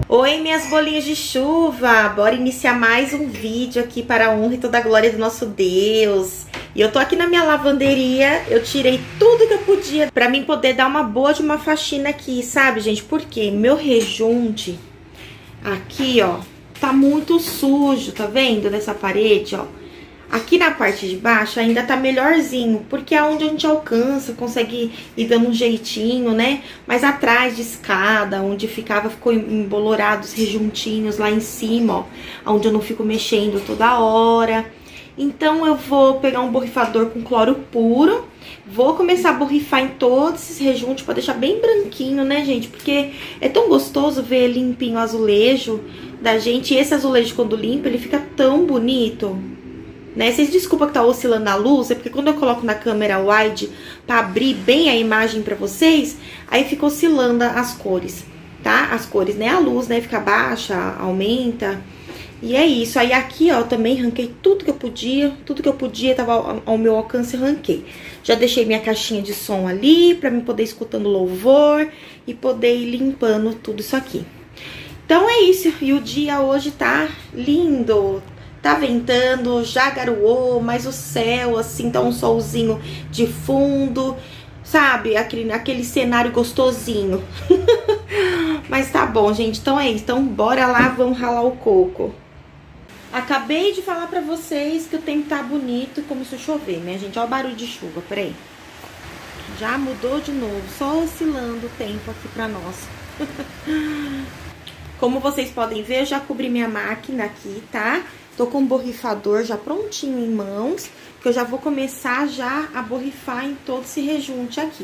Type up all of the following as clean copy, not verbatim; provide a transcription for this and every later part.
Oi, minhas bolinhas de chuva! Bora iniciar mais um vídeo aqui para a honra e toda a glória do nosso Deus. E eu tô aqui na minha lavanderia, eu tirei tudo que eu podia pra mim poder dar uma boa de uma faxina aqui, sabe, gente? Porque meu rejunte aqui, ó, tá muito sujo, tá vendo? Nessa parede, ó. Aqui na parte de baixo ainda tá melhorzinho, porque é onde a gente alcança, consegue ir dando um jeitinho, né? Mas atrás de escada, onde ficou embolorado os rejuntinhos lá em cima, ó, onde eu não fico mexendo toda hora. Então eu vou pegar um borrifador com cloro puro, vou começar a borrifar em todos esses rejuntos pra deixar bem branquinho, né, gente? Porque é tão gostoso ver limpinho o azulejo da gente, e esse azulejo quando limpa, ele fica tão bonito. Né? Vocês desculpa que tá oscilando a luz, é porque quando eu coloco na câmera wide pra abrir bem a imagem pra vocês, aí fica oscilando as cores, tá? As cores, né? A luz, né? Fica baixa, aumenta. E é isso. Aí aqui, ó, eu também ranquei tudo que eu podia, tava ao meu alcance, ranquei. Já deixei minha caixinha de som ali pra mim poder escutando louvor e poder ir limpando tudo isso aqui. Então é isso. E o dia hoje tá lindo. Tá ventando, já garoou, mas o céu, assim, tá um solzinho de fundo, sabe? Aquele cenário gostosinho. Mas tá bom, gente. Então é isso. Então bora lá, vamos ralar o coco. Acabei de falar pra vocês que o tempo tá bonito, começou a chover, né, gente? Olha o barulho de chuva, peraí. Já mudou de novo, só oscilando o tempo aqui pra nós. Como vocês podem ver, eu já cobri minha máquina aqui, tá? Tô com um borrifador já prontinho em mãos, que eu já vou começar já a borrifar em todo esse rejunte aqui.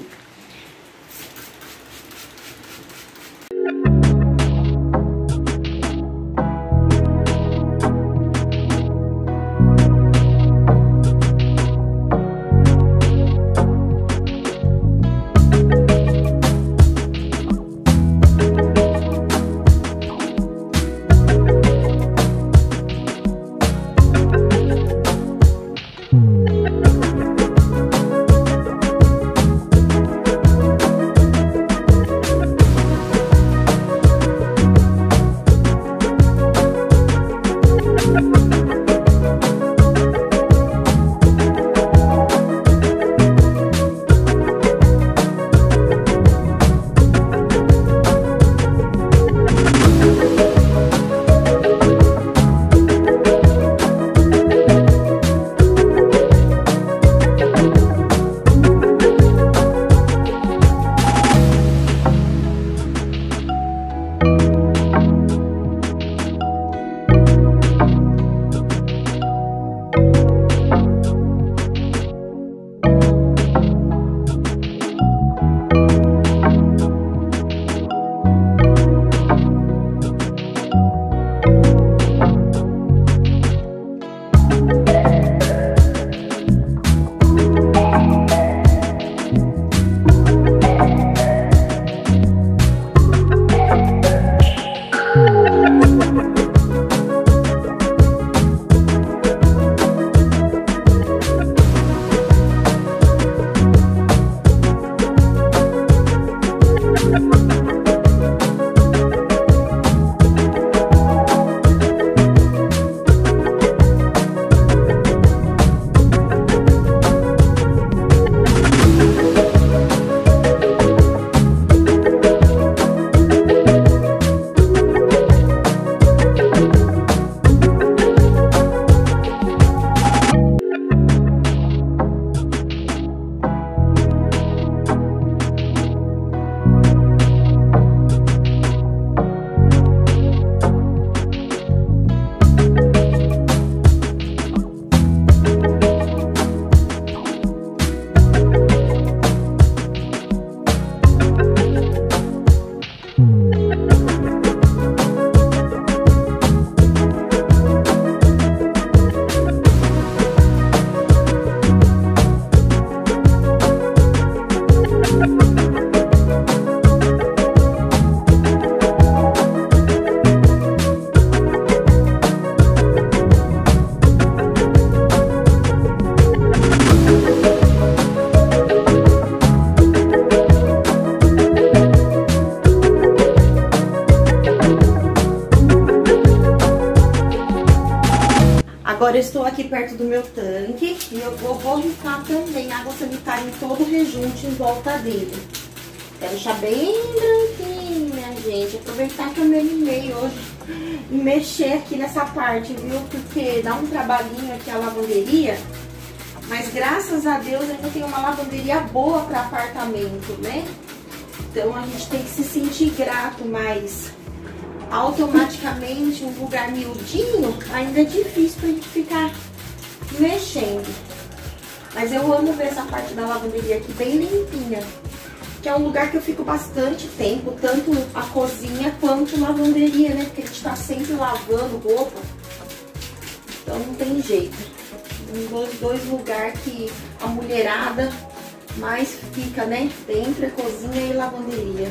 Agora eu estou aqui perto do meu tanque e eu vou borrifar também água sanitária em todo o rejunte em volta dele. Quero deixar bem branquinho, minha gente. Aproveitar que eu me animei hoje e mexer aqui nessa parte, viu? Porque dá um trabalhinho aqui a lavanderia. Mas graças a Deus ainda tem uma lavanderia boa para apartamento, né? Então a gente tem que se sentir grato, mas automaticamente um lugar miudinho ainda é difícil pra gente ficar mexendo. Mas eu amo ver essa parte da lavanderia aqui bem limpinha, que é um lugar que eu fico bastante tempo, tanto a cozinha quanto a lavanderia, né? Porque a gente tá sempre lavando roupa, então não tem jeito. Dois lugares que a mulherada mais fica, né? Dentro é cozinha e lavanderia.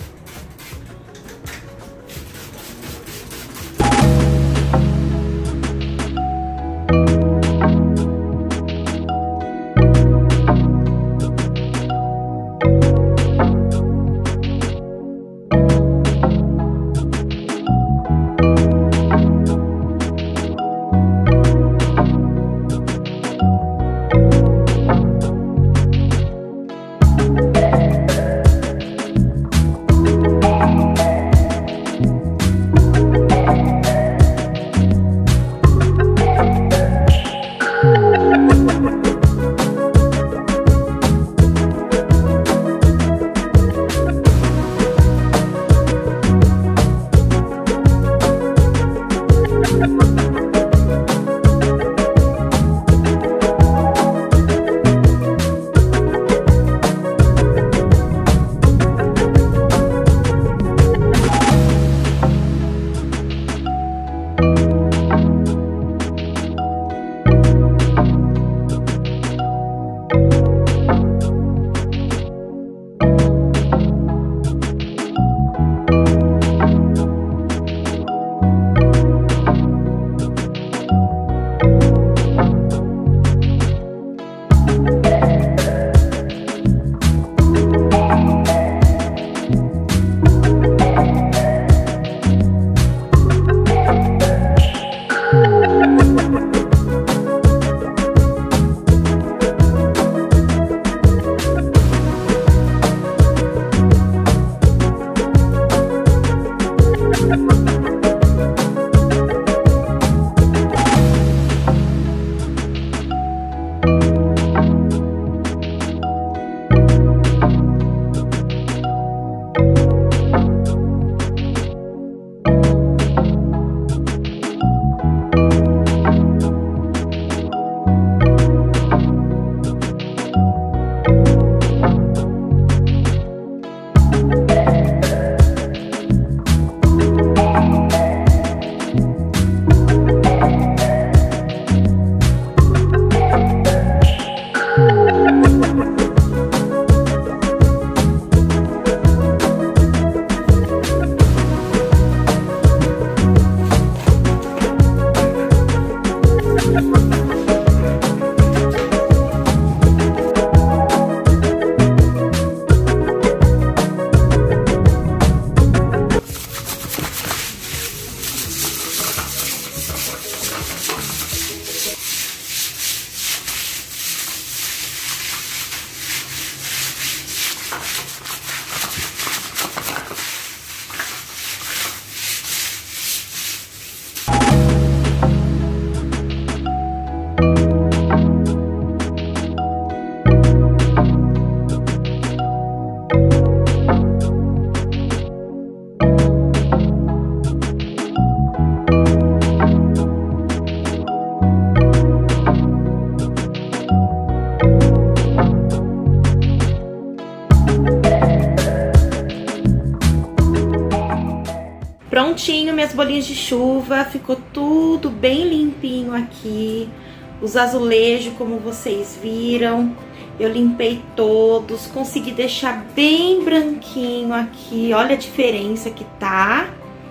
Prontinho, minhas bolinhas de chuva, ficou tudo bem limpinho aqui. Os azulejos, como vocês viram, eu limpei todos, consegui deixar bem branquinho aqui. Olha a diferença que tá.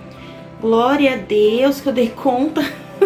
Glória a Deus que eu dei conta,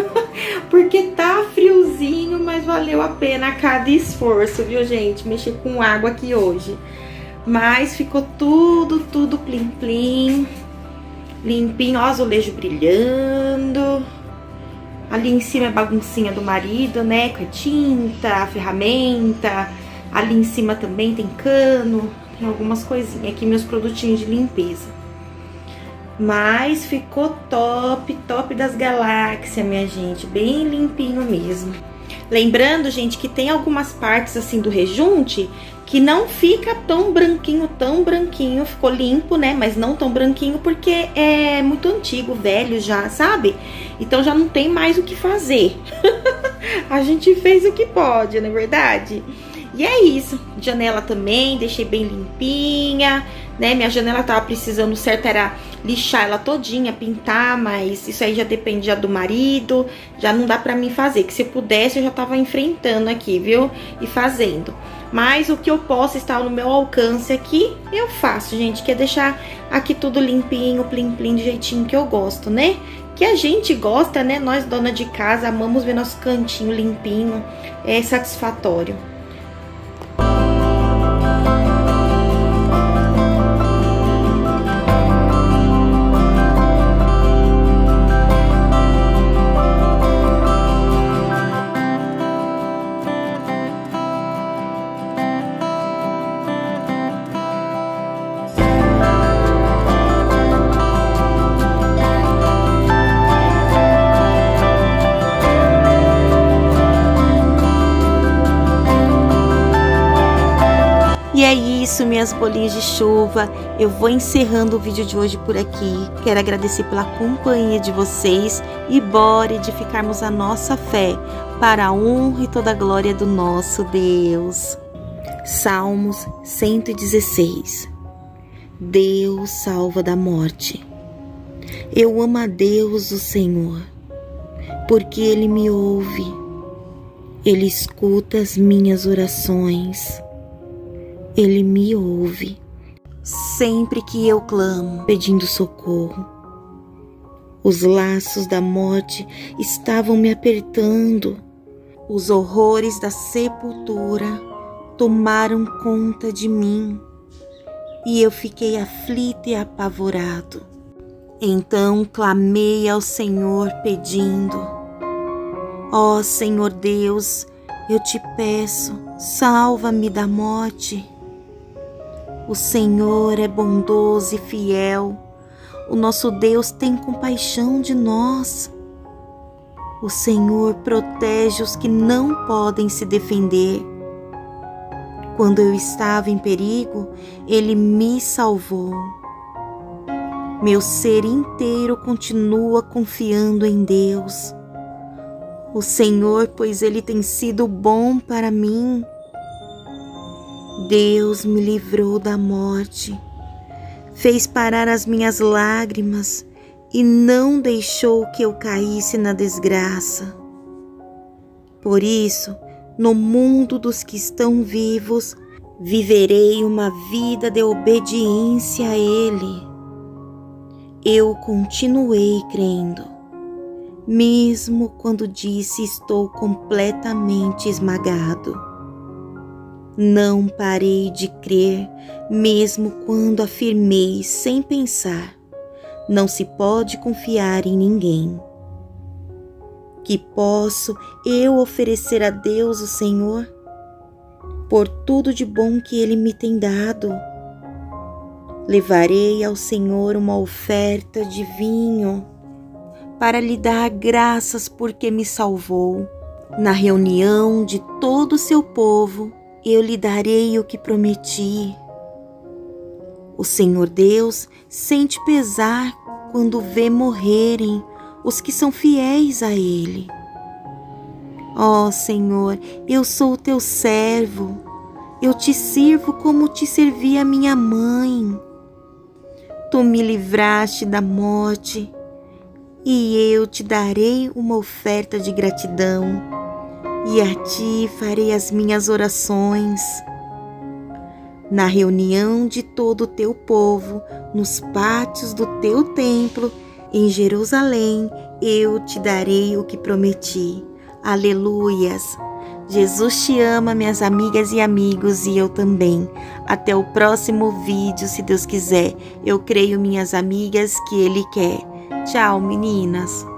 porque tá friozinho, mas valeu a pena cada esforço, viu, gente? Mexer com água aqui hoje. Mas ficou tudo plim-plim. Limpinho, ó, azulejo brilhando. Ali em cima é baguncinha do marido, né? Com a tinta, a ferramenta. Ali em cima também tem cano, tem algumas coisinhas. Aqui meus produtinhos de limpeza. Mas ficou top, top das galáxias, minha gente. Bem limpinho mesmo. Lembrando, gente, que tem algumas partes assim do rejunte que não fica tão branquinho, ficou limpo, né, mas não tão branquinho porque é muito antigo, velho já, sabe? Então já não tem mais o que fazer. A gente fez o que pode, não é verdade? E é isso, janela também, deixei bem limpinha, né, minha janela tava precisando, certo era lixar ela todinha, pintar, mas isso aí já depende já do marido, já não dá pra mim fazer, que se eu pudesse eu já tava enfrentando aqui, viu, e fazendo. Mas o que eu posso estar no meu alcance aqui, eu faço, gente, que é deixar aqui tudo limpinho, plim plim, do jeitinho que eu gosto, né? Que a gente gosta, né? Nós, dona de casa, amamos ver nosso cantinho limpinho, é satisfatório. E é isso, minhas bolinhas de chuva, eu vou encerrando o vídeo de hoje por aqui. Quero agradecer pela companhia de vocês e bora edificarmos a nossa fé para a honra e toda a glória do nosso Deus. Salmos 116. Deus salva da morte. Eu amo a Deus, o Senhor, porque Ele me ouve. Ele escuta as minhas orações. Ele me ouve sempre que eu clamo, pedindo socorro. Os laços da morte estavam me apertando. Os horrores da sepultura tomaram conta de mim. E eu fiquei aflito e apavorado. Então clamei ao Senhor pedindo: ó Senhor Deus, eu te peço, salva-me da morte. O Senhor é bondoso e fiel. O nosso Deus tem compaixão de nós. O Senhor protege os que não podem se defender. Quando eu estava em perigo, Ele me salvou. Meu ser inteiro continua confiando em Deus. O Senhor, pois Ele tem sido bom para mim. Deus me livrou da morte, fez parar as minhas lágrimas e não deixou que eu caísse na desgraça. Por isso, no mundo dos que estão vivos, viverei uma vida de obediência a Ele. Eu continuei crendo, mesmo quando disse estou completamente esmagado. Não parei de crer, mesmo quando afirmei sem pensar: não se pode confiar em ninguém. Que posso eu oferecer a Deus, o Senhor, por tudo de bom que Ele me tem dado? Levarei ao Senhor uma oferta de vinho para lhe dar graças porque me salvou. Na reunião de todo o seu povo, eu lhe darei o que prometi. O Senhor Deus sente pesar quando vê morrerem os que são fiéis a Ele. Ó Senhor, eu sou o teu servo, eu te sirvo como te servi a minha mãe. Tu me livraste da morte e eu te darei uma oferta de gratidão. E a ti farei as minhas orações. Na reunião de todo o teu povo, nos pátios do teu templo, em Jerusalém, eu te darei o que prometi. Aleluias! Jesus te ama, minhas amigas e amigos, e eu também. Até o próximo vídeo, se Deus quiser. Eu creio, minhas amigas, que Ele quer. Tchau, meninas!